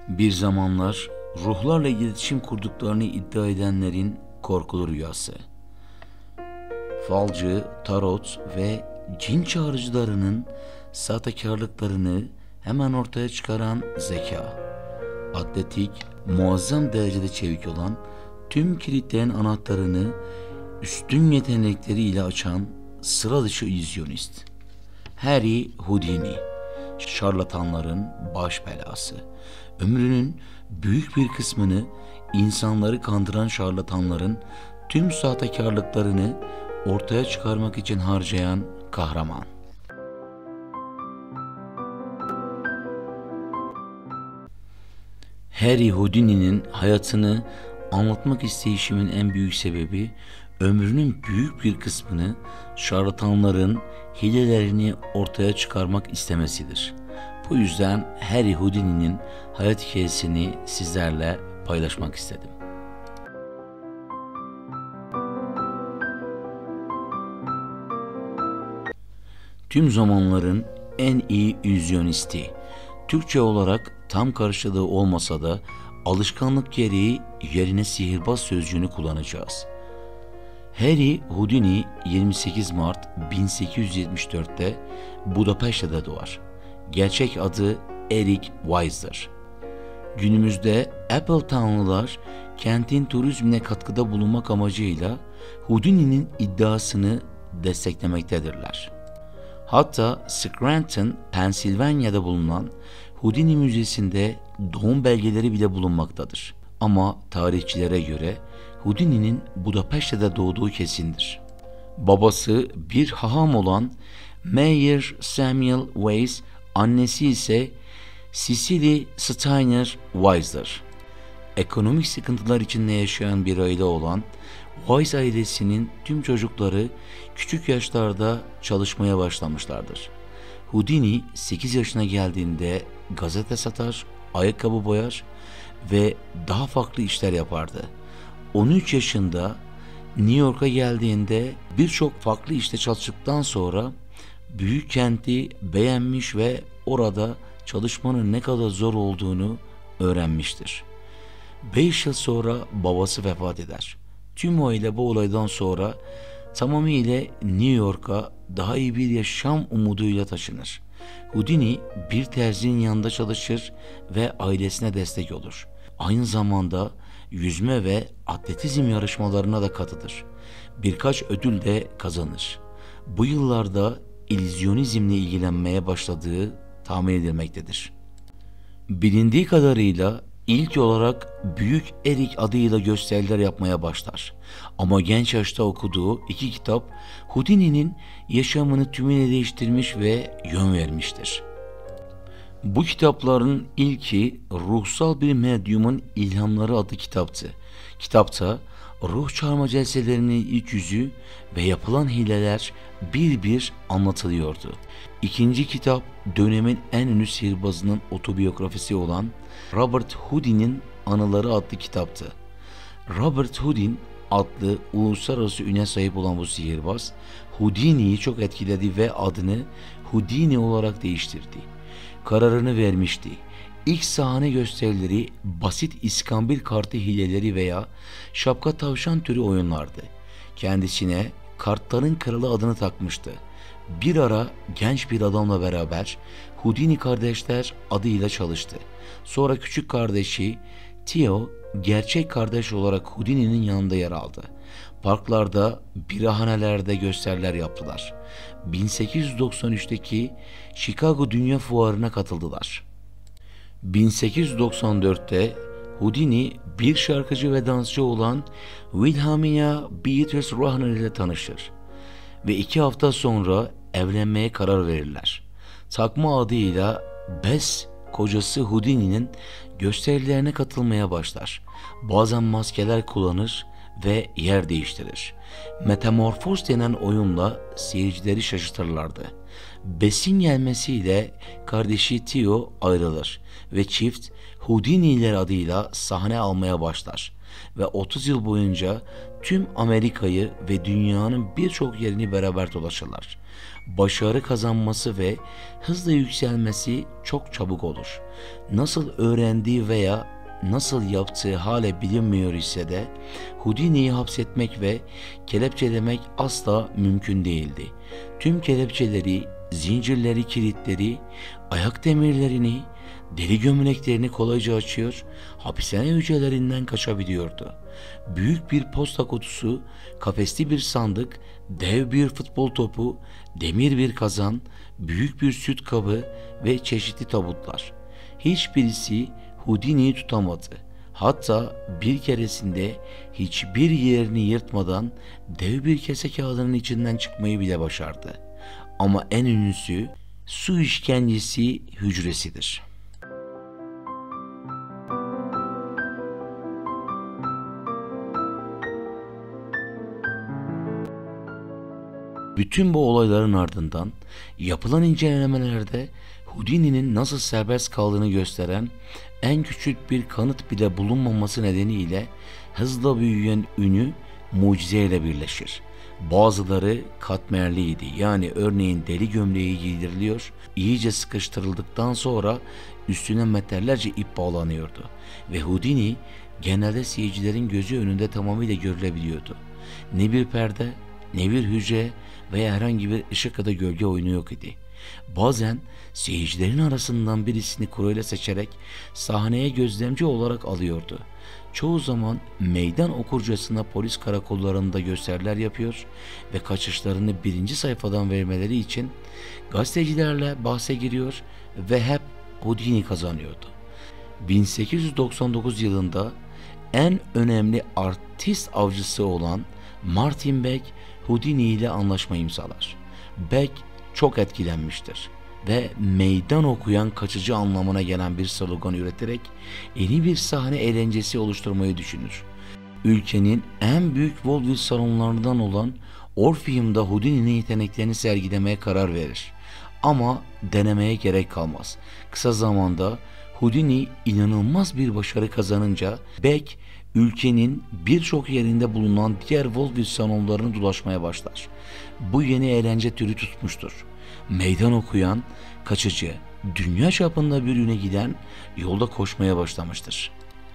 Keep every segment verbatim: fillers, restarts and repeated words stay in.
Bir zamanlar ruhlarla iletişim kurduklarını iddia edenlerin korkulu rüyası. Falcı, tarot ve cin çağrıcılarının sahtekarlıklarını hemen ortaya çıkaran zeka. Atletik, muazzam derecede çevik olan, tüm kilitleyen anahtarını üstün yetenekleriyle açan sıra dışı illüzyonist. Harry Houdini, şarlatanların baş belası. Ömrünün büyük bir kısmını insanları kandıran şarlatanların tüm sahtekarlıklarını ortaya çıkarmak için harcayan kahraman. Harry Houdini'nin hayatını anlatmak isteyişimin en büyük sebebi, ömrünün büyük bir kısmını şarlatanların hilelerini ortaya çıkarmak istemesidir. Bu yüzden Harry Houdini'nin hayat hikayesini sizlerle paylaşmak istedim. Tüm zamanların en iyi illüzyonisti. Türkçe olarak tam karşılığı olmasa da alışkanlık gereği yerine sihirbaz sözcüğünü kullanacağız. Harry Houdini yirmi sekiz Mart bin sekiz yüz yetmiş dört'te Budapeşte'de doğar. Gerçek adı Eric Weiss'dir. Günümüzde Appletownlular kentin turizmine katkıda bulunmak amacıyla Houdini'nin iddiasını desteklemektedirler. Hatta Scranton, Pensilvanya'da bulunan Houdini Müzesi'nde doğum belgeleri bile bulunmaktadır. Ama tarihçilere göre Houdini'nin Budapeşte'de doğduğu kesindir. Babası bir haham olan Mayer Samuel Weiss, annesi ise Cecily Steiner Weiss'dir. Ekonomik sıkıntılar içinde yaşayan bir aile olan Weiss ailesinin tüm çocukları küçük yaşlarda çalışmaya başlamışlardır. Houdini sekiz yaşına geldiğinde gazete satar, ayakkabı boyar ve daha farklı işler yapardı. on üç yaşında New York'a geldiğinde birçok farklı işte çalıştıktan sonra büyük kenti beğenmiş ve orada çalışmanın ne kadar zor olduğunu öğrenmiştir. beş yıl sonra babası vefat eder. Tüm aile bu olaydan sonra tamamıyla New York'a daha iyi bir yaşam umuduyla taşınır. Houdini bir terzinin yanında çalışır ve ailesine destek olur. Aynı zamanda yüzme ve atletizm yarışmalarına da katılır. Birkaç ödül de kazanır. Bu yıllarda illüzyonizmle ilgilenmeye başladığı tahmin edilmektedir. Bilindiği kadarıyla İlk olarak Büyük Erik adıyla gösteriler yapmaya başlar. Ama genç yaşta okuduğu iki kitap Houdini'nin yaşamını tümüyle değiştirmiş ve yön vermiştir. Bu kitapların ilki Ruhsal Bir Medyumun İlhamları adlı kitaptı. Kitapta ruh çağırma celselerinin ilk yüzü ve yapılan hileler bir bir anlatılıyordu. İkinci kitap dönemin en ünlü sihirbazının otobiyografisi olan Robert Houdin'in Anıları adlı kitaptı. Robert Houdin adlı uluslararası üne sahip olan bu sihirbaz Houdini'yi çok etkiledi ve adını Houdini olarak değiştirdi. Kararını vermişti. İlk sahne gösterileri basit iskambil kartı hileleri veya şapka tavşan türü oyunlardı. Kendisine kartların kralı adını takmıştı. Bir ara genç bir adamla beraber Houdini kardeşler adıyla çalıştı. Sonra küçük kardeşi Theo gerçek kardeş olarak Houdini'nin yanında yer aldı. Parklarda, birahanelerde gösteriler yaptılar. bin sekiz yüz doksan üç'teki Chicago Dünya Fuarı'na katıldılar. bin sekiz yüz doksan dört'te Houdini bir şarkıcı ve dansçı olan Wilhelmina Beatrice Rahner ile tanışır ve iki hafta sonra evlenmeye karar verirler. Takma adıyla Bess, kocası Houdini'nin gösterilerine katılmaya başlar. Bazen maskeler kullanır ve yer değiştirir. Metamorfoz denen oyunla seyircileri şaşırtırlardı Besin gelmesiyle kardeşi Theo ayrılır ve çift Houdini'ler adıyla sahne almaya başlar ve otuz yıl boyunca tüm Amerika'yı ve dünyanın birçok yerini beraber dolaşırlar. Başarı kazanması ve hızla yükselmesi çok çabuk olur. Nasıl öğrendiği veya nasıl yaptığı hala bilinmiyor ise de Houdini'yi hapsetmek ve kelepçelemek asla mümkün değildi. Tüm kelepçeleri, zincirleri, kilitleri, ayak demirlerini, deri gömleklerini kolayca açıyor, hapishane hücrelerinden kaçabiliyordu. Büyük bir posta kutusu, kafesli bir sandık, dev bir futbol topu, demir bir kazan, büyük bir süt kabı ve çeşitli tabutlar. Hiçbirisi Houdini'yi tutamadı. Hatta bir keresinde hiçbir yerini yırtmadan dev bir kese kağıdının içinden çıkmayı bile başardı. Ama en ünlüsü su işkencesi hücresidir. Bütün bu olayların ardından yapılan incelemelerde Houdini'nin nasıl serbest kaldığını gösteren en küçük bir kanıt bile bulunmaması nedeniyle hızla büyüyen ünü mucizeyle birleşir. Bazıları katmerliydi, yani örneğin deri gömleği giydiriliyor, iyice sıkıştırıldıktan sonra üstüne metrelerce ip bağlanıyordu ve Houdini genelde seyircilerin gözü önünde tamamıyla görülebiliyordu. Ne bir perde, ne bir hücre veya herhangi bir ışık ya da gölge oyunu yok idi. Bazen seyircilerin arasından birisini kuruyla seçerek sahneye gözlemci olarak alıyordu. Çoğu zaman meydan okurcasına polis karakollarında gösteriler yapıyor ve kaçışlarını birinci sayfadan vermeleri için gazetecilerle bahse giriyor ve hep Houdini kazanıyordu. bin sekiz yüz doksan dokuz yılında en önemli artist avcısı olan Martin Beck Houdini ile anlaşma imzalar. Beck çok etkilenmiştir ve meydan okuyan kaçıcı anlamına gelen bir slogan üreterek yeni bir sahne eğlencesi oluşturmayı düşünür. Ülkenin en büyük vaudeville salonlarından olan Orpheum'da Houdini'nin yeteneklerini sergilemeye karar verir. Ama denemeye gerek kalmaz. Kısa zamanda Houdini inanılmaz bir başarı kazanınca Beck ülkenin birçok yerinde bulunan diğer vaudeville salonlarını dolaşmaya başlar. Bu yeni eğlence türü tutmuştur. Meydan okuyan, kaçıcı, dünya çapında bir üne giden yolda koşmaya başlamıştır.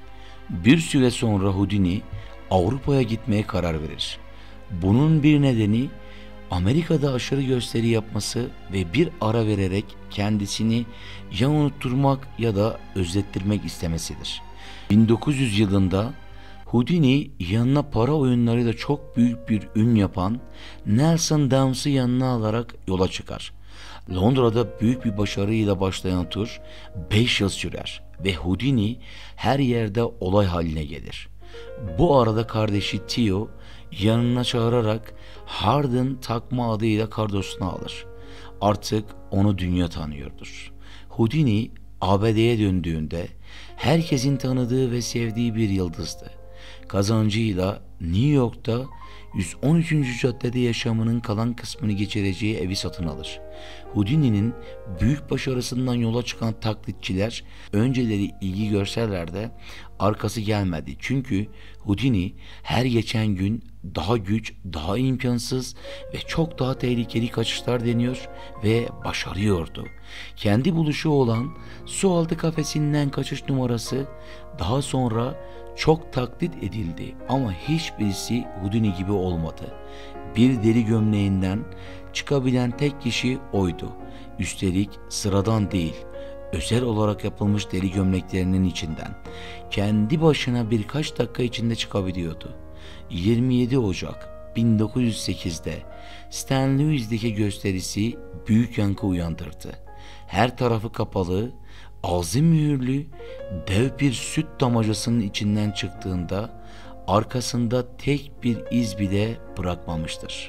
Bir süre sonra Houdini Avrupa'ya gitmeye karar verir. Bunun bir nedeni Amerika'da aşırı gösteri yapması ve bir ara vererek kendisini ya unutturmak ya da özlettirmek istemesidir. bin dokuz yüz yılında Houdini yanına para oyunlarıyla çok büyük bir ün yapan Nelson Downes'ı yanına alarak yola çıkar. Londra'da büyük bir başarıyla başlayan tur beş yıl sürer ve Houdini her yerde olay haline gelir. Bu arada kardeşi Theo yanına çağırarak Hardin takma adıyla kardosunu alır. Artık onu dünya tanıyordur. Houdini A B D'ye döndüğünde herkesin tanıdığı ve sevdiği bir yıldızdı. Kazancıyla New York'ta yüz on üçüncü caddede yaşamının kalan kısmını geçireceği evi satın alır. Houdini'nin büyük başarısından yola çıkan taklitçiler önceleri ilgi görseler de arkası gelmedi. Çünkü Houdini her geçen gün daha güç, daha imkansız ve çok daha tehlikeli kaçışlar deniyor ve başarıyordu. Kendi buluşu olan sualtı kafesinden kaçış numarası daha sonra çok taklit edildi ama hiçbirisi Houdini gibi olmadı. Bir deri gömleğinden çıkabilen tek kişi oydu. Üstelik sıradan değil, özel olarak yapılmış deri gömleklerinin içinden. Kendi başına birkaç dakika içinde çıkabiliyordu. yirmi yedi Ocak bin dokuz yüz sekizde Saint Louis'deki gösterisi büyük yankı uyandırdı. Her tarafı kapalı, ağzı mühürlü, dev bir süt damacasının içinden çıktığında arkasında tek bir iz bile bırakmamıştır.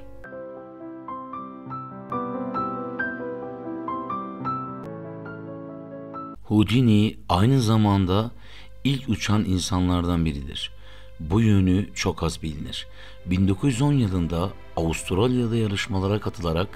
Houdini aynı zamanda ilk uçan insanlardan biridir. Bu yönü çok az bilinir. bin dokuz yüz on yılında Avustralya'da yarışmalara katılarak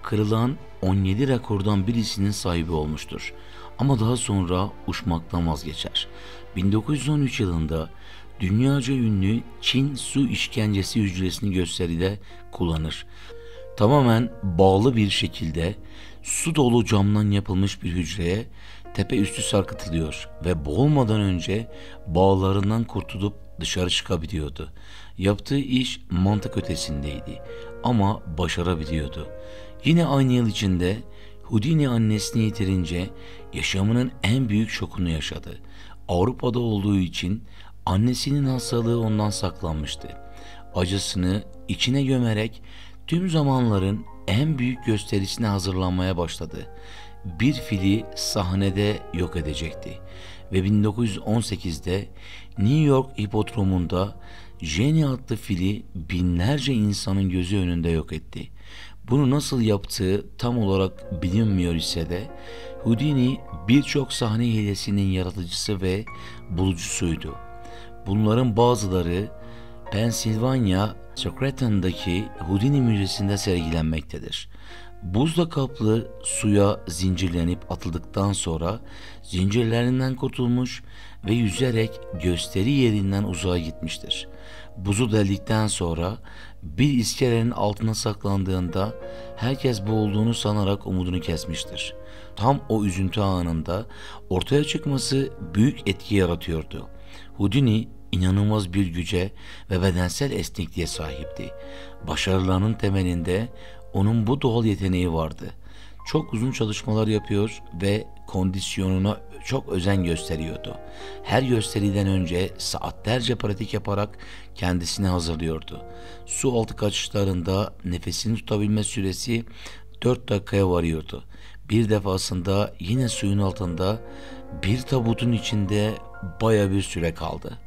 kırılan on yedi rekordan birisinin sahibi olmuştur. Ama daha sonra uçmaktan vazgeçer. bin dokuz yüz on üç yılında dünyaca ünlü Çin su işkencesi hücresini gösteride kullanır. Tamamen bağlı bir şekilde su dolu camdan yapılmış bir hücreye tepe üstü sarkıtılıyor ve boğulmadan önce bağlarından kurtulup dışarı çıkabiliyordu. Yaptığı iş mantık ötesindeydi ama başarabiliyordu. Yine aynı yıl içinde Houdini annesini yitirince yaşamının en büyük şokunu yaşadı. Avrupa'da olduğu için annesinin hastalığı ondan saklanmıştı. Acısını içine gömerek tüm zamanların en büyük gösterisine hazırlanmaya başladı. Bir fili sahnede yok edecekti ve bin dokuz yüz on sekizde New York hipodromunda Jenny adlı fili binlerce insanın gözü önünde yok etti. Bunu nasıl yaptığı tam olarak bilinmiyor ise de Houdini birçok sahne hilesinin yaratıcısı ve bulucusuydu. Bunların bazıları Pennsylvania Scranton'daki Houdini Müzesi'nde sergilenmektedir. Buzla kaplı suya zincirlenip atıldıktan sonra zincirlerinden kurtulmuş ve yüzerek gösteri yerinden uzağa gitmiştir. Buzu deldikten sonra bir iskelenin altına saklandığında herkes boğulduğunu sanarak umudunu kesmiştir. Tam o üzüntü anında ortaya çıkması büyük etki yaratıyordu. Houdini inanılmaz bir güce ve bedensel esnekliğe sahipti. Başarılarının temelinde onun bu doğal yeteneği vardı. Çok uzun çalışmalar yapıyor ve kondisyonuna çok özen gösteriyordu. Her gösteriden önce saatlerce pratik yaparak kendisini hazırlıyordu. Su altı kaçışlarında nefesini tutabilme süresi dört dakikaya varıyordu. Bir defasında yine suyun altında bir tabutun içinde baya bir süre kaldı.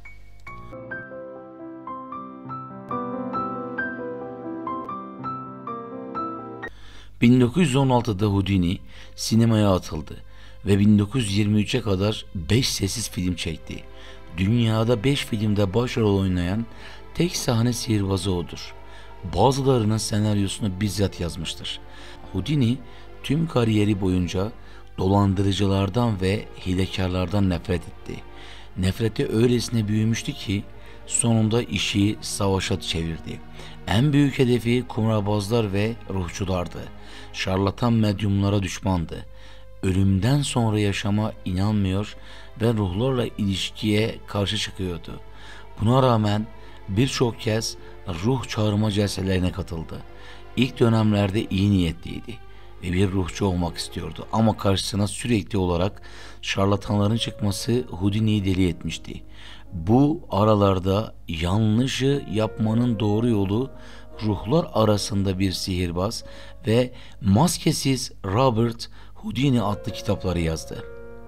bin dokuz yüz on altıda Houdini sinemaya atıldı ve bin dokuz yüz yirmi üçe kadar beş sessiz film çekti. Dünyada beş filmde başrol oynayan tek sahne sihirbazı odur. Bazılarının senaryosunu bizzat yazmıştır. Houdini tüm kariyeri boyunca dolandırıcılardan ve hilekarlardan nefret etti. Nefreti öylesine büyümüştü ki sonunda işi savaşa çevirdi. En büyük hedefi kumarbazlar ve ruhçulardı. Şarlatan medyumlara düşmandı. Ölümden sonra yaşama inanmıyor ve ruhlarla ilişkiye karşı çıkıyordu. Buna rağmen birçok kez ruh çağırma celselerine katıldı. İlk dönemlerde iyi niyetliydi ve bir ruhçu olmak istiyordu ama karşısına sürekli olarak şarlatanların çıkması Houdini'yi deli etmişti. Bu aralarda yanlışı yapmanın doğru yolu ruhlar arasında bir sihirbaz ve maskesiz Robert Houdini adlı kitapları yazdı.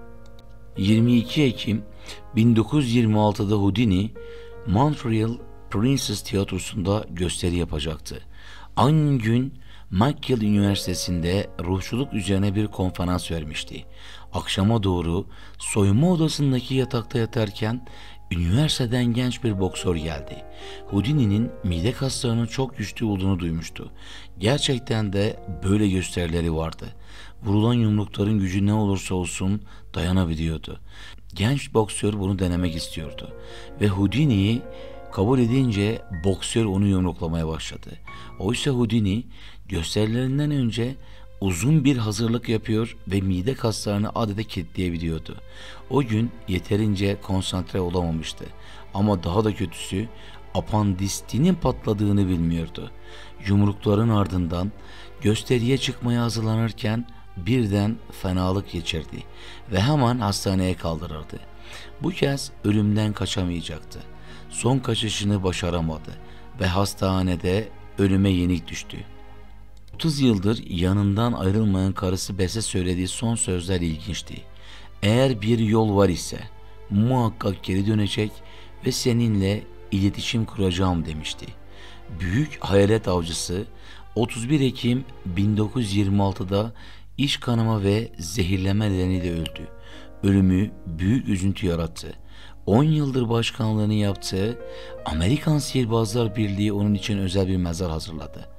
yirmi iki Ekim bin dokuz yüz yirmi altıda Houdini Montreal Princess Tiyatrosu'nda gösteri yapacaktı. Aynı gün McGill Üniversitesi'nde ruhçuluk üzerine bir konferans vermişti. Akşama doğru soyunma odasındaki yatakta yatarken üniversiteden genç bir boksör geldi. Houdini'nin mide kaslarının çok güçlü olduğunu duymuştu. Gerçekten de böyle gösterileri vardı. Vurulan yumrukların gücü ne olursa olsun dayanabiliyordu. Genç boksör bunu denemek istiyordu ve Houdini'yi kabul edince boksör onu yumruklamaya başladı. Oysa Houdini gösterilerinden önce uzun bir hazırlık yapıyor ve mide kaslarını adeta kilitleyebiliyordu. O gün yeterince konsantre olamamıştı. Ama daha da kötüsü apandisitinin patladığını bilmiyordu. Yumrukların ardından gösteriye çıkmaya hazırlanırken birden fenalık geçirdi ve hemen hastaneye kaldırıldı. Bu kez ölümden kaçamayacaktı. Son kaçışını başaramadı ve hastanede ölüme yenik düştü. otuz yıldır yanından ayrılmayan karısı Bess'e söylediği son sözler ilginçti. Eğer bir yol var ise muhakkak geri dönecek ve seninle iletişim kuracağım demişti. Büyük hayalet avcısı otuz bir Ekim bin dokuz yüz yirmi altıda iç kanama ve zehirleme nedeniyle öldü. Ölümü büyük üzüntü yarattı. on yıldır başkanlığını yaptığı Amerikan Sihirbazlar Birliği onun için özel bir mezar hazırladı.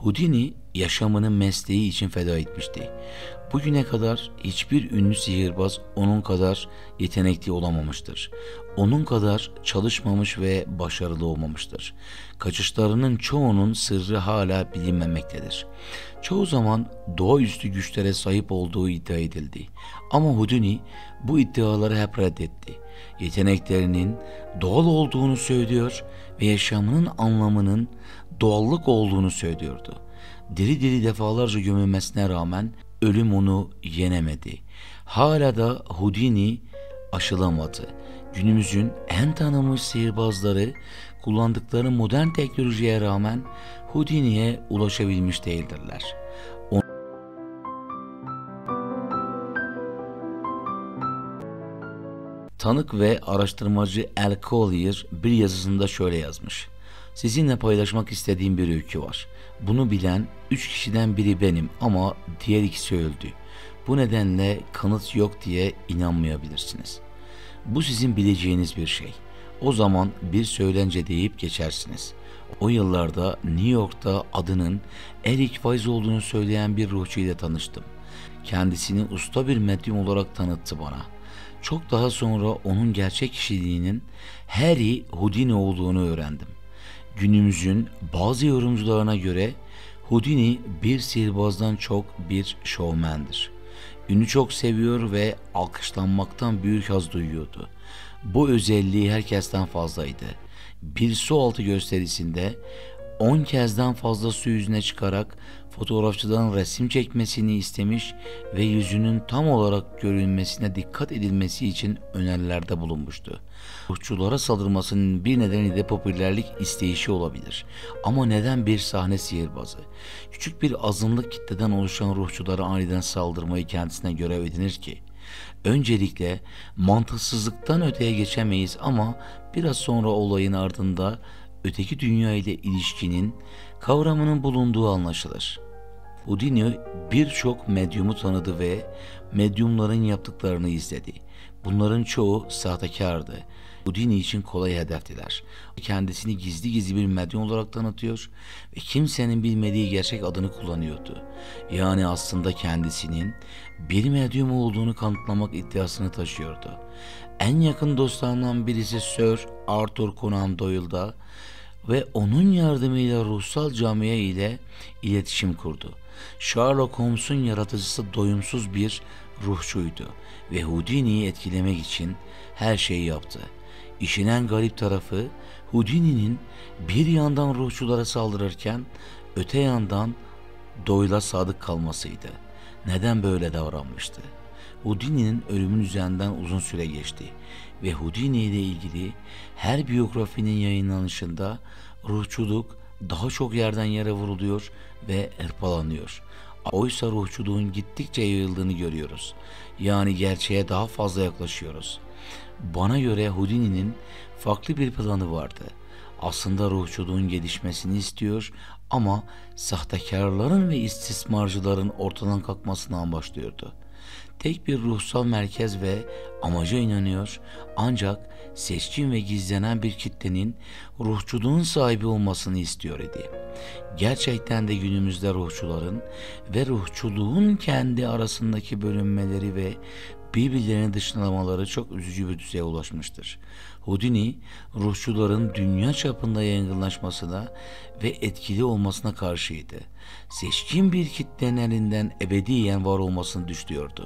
Houdini yaşamını mesleği için feda etmişti. Bugüne kadar hiçbir ünlü sihirbaz onun kadar yetenekli olamamıştır. Onun kadar çalışmamış ve başarılı olmamıştır. Kaçışlarının çoğunun sırrı hala bilinmemektedir. Çoğu zaman doğaüstü güçlere sahip olduğu iddia edildi. Ama Houdini bu iddiaları hep reddetti. Yeteneklerinin doğal olduğunu söylüyor ve yaşamının anlamının doğallık olduğunu söylüyordu. Diri diri defalarca gömülmesine rağmen ölüm onu yenemedi. Hala da Houdini aşılamadı. Günümüzün en tanınmış sihirbazları kullandıkları modern teknolojiye rağmen Houdini'ye ulaşabilmiş değildirler. Tanık ve araştırmacı Al Collier bir yazısında şöyle yazmış. Sizinle paylaşmak istediğim bir öykü var. Bunu bilen üç kişiden biri benim ama diğer ikisi öldü. Bu nedenle kanıt yok diye inanmayabilirsiniz. Bu sizin bileceğiniz bir şey. O zaman bir söylence deyip geçersiniz. O yıllarda New York'ta adının Eric Wise olduğunu söyleyen bir ruhçu ile tanıştım. Kendisini usta bir medyum olarak tanıttı bana. Çok daha sonra onun gerçek kişiliğinin Harry Houdini olduğunu öğrendim. Günümüzün bazı yorumcularına göre Houdini bir sihirbazdan çok bir şovmendir. Ünü çok seviyor ve alkışlanmaktan büyük haz duyuyordu. Bu özelliği herkesten fazlaydı. Bir su altı gösterisinde on kezden fazla su yüzüne çıkarak fotoğrafçıdan resim çekmesini istemiş ve yüzünün tam olarak görünmesine dikkat edilmesi için önerilerde bulunmuştu. Ruhçulara saldırmasının bir nedeni de popülerlik isteyişi olabilir. Ama neden bir sahne sihirbazı? Küçük bir azınlık kitleden oluşan ruhçulara aniden saldırmayı kendisine görev edinir ki? Öncelikle mantıksızlıktan öteye geçemeyiz ama biraz sonra olayın ardında öteki dünya ile ilişkinin kavramının bulunduğu anlaşılır. Houdini birçok medyumu tanıdı ve medyumların yaptıklarını izledi. Bunların çoğu sahtekardı. Houdini için kolay hedeftiler. Kendisini gizli gizli bir medyum olarak tanıtıyor ve kimsenin bilmediği gerçek adını kullanıyordu. Yani aslında kendisinin bir medyum olduğunu kanıtlamak iddiasını taşıyordu. En yakın dostlarından birisi Sir Arthur Conan Doyle'da ve onun yardımıyla ruhsal camia ile iletişim kurdu. Sherlock Holmes'un yaratıcısı doyumsuz bir ruhçuydu ve Houdini'yi etkilemek için her şeyi yaptı. İşin en garip tarafı Houdini'nin bir yandan ruhçulara saldırırken öte yandan Doyle'a sadık kalmasıydı. Neden böyle davranmıştı? Houdini'nin ölümün üzerinden uzun süre geçti ve Houdini ile ilgili her biyografinin yayınlanışında ruhçuluk daha çok yerden yere vuruluyor ve hırpalanıyor. Oysa ruhçuluğun gittikçe yayıldığını görüyoruz. Yani gerçeğe daha fazla yaklaşıyoruz. Bana göre Houdini'nin farklı bir planı vardı. Aslında ruhçuluğun gelişmesini istiyor ama sahtekarların ve istismarcıların ortadan kalkmasını amaçlıyordu. Tek bir ruhsal merkez ve amaca inanıyor ancak seçkin ve gizlenen bir kitlenin ruhçuluğun sahibi olmasını istiyor idi. Gerçekten de günümüzde ruhçuların ve ruhçuluğun kendi arasındaki bölünmeleri ve birbirlerini dışlamaları çok üzücü bir düzeye ulaşmıştır. Houdini, ruhçuların dünya çapında yaygınlaşmasına ve etkili olmasına karşıydı. Seçkin bir kitlenin elinden ebediyen var olmasını düşlüyordu.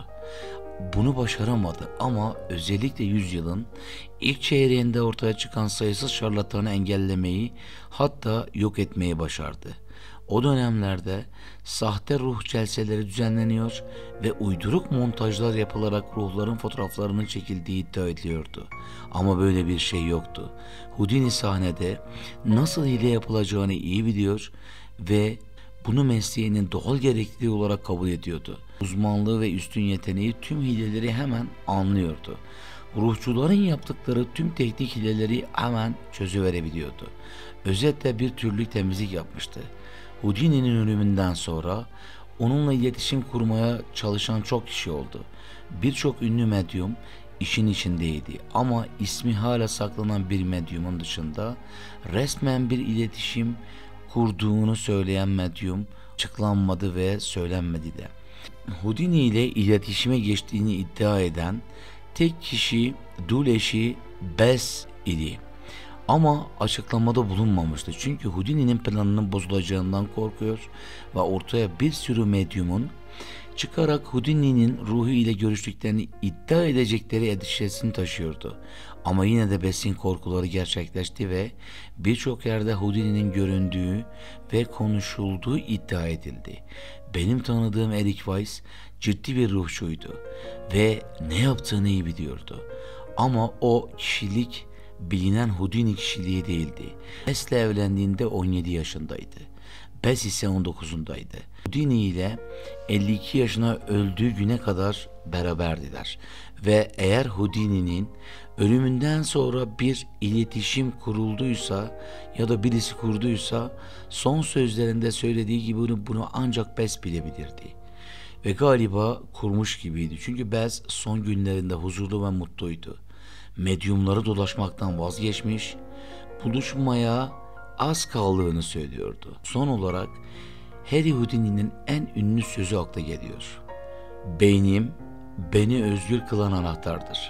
Bunu başaramadı ama özellikle yüzyılın ilk çeyreğinde ortaya çıkan sayısız şarlatanı engellemeyi hatta yok etmeyi başardı. O dönemlerde sahte ruh celseleri düzenleniyor ve uyduruk montajlar yapılarak ruhların fotoğraflarının çekildiği iddia ediliyordu. Ama böyle bir şey yoktu. Houdini sahnede nasıl hile yapılacağını iyi biliyor ve bunu mesleğinin doğal gerekliliği olarak kabul ediyordu. Uzmanlığı ve üstün yeteneği tüm hileleri hemen anlıyordu. Ruhçuların yaptıkları tüm teknik hileleri hemen çözüverebiliyordu. Özetle bir türlü temizlik yapmıştı. Houdini'nin ölümünden sonra onunla iletişim kurmaya çalışan çok kişi oldu. Birçok ünlü medyum işin içindeydi ama ismi hala saklanan bir medyumun dışında resmen bir iletişim kurduğunu söyleyen medyum açıklanmadı ve söylenmedi de. Houdini ile iletişime geçtiğini iddia eden tek kişi dul eşi Bess idi. Ama açıklamada bulunmamıştı. Çünkü Houdini'nin planının bozulacağından korkuyor ve ortaya bir sürü medyumun çıkarak Houdini'nin ruhu ile görüştüklerini iddia edecekleri endişesini taşıyordu. Ama yine de Bess'in korkuları gerçekleşti ve birçok yerde Houdini'nin göründüğü ve konuşulduğu iddia edildi. Benim tanıdığım Eric Weiss ciddi bir ruhçuydu ve ne yaptığını iyi biliyordu. Ama o kişilik bilinen Houdini kişiliği değildi. Bess'le evlendiğinde on yedi yaşındaydı. Bess ise on dokuzundaydı. Houdini ile elli iki yaşına öldüğü güne kadar beraberdiler. Ve eğer Houdini'nin ölümünden sonra bir iletişim kurulduysa ya da birisi kurduysa son sözlerinde söylediği gibi bunu, bunu ancak Bess bilebilirdi. Ve galiba kurmuş gibiydi. Çünkü Bess son günlerinde huzurlu ve mutluydu. Medyumları dolaşmaktan vazgeçmiş, buluşmaya az kaldığını söylüyordu. Son olarak Harry Houdini'nin en ünlü sözü akla geliyor. Beynim beni özgür kılan anahtardır.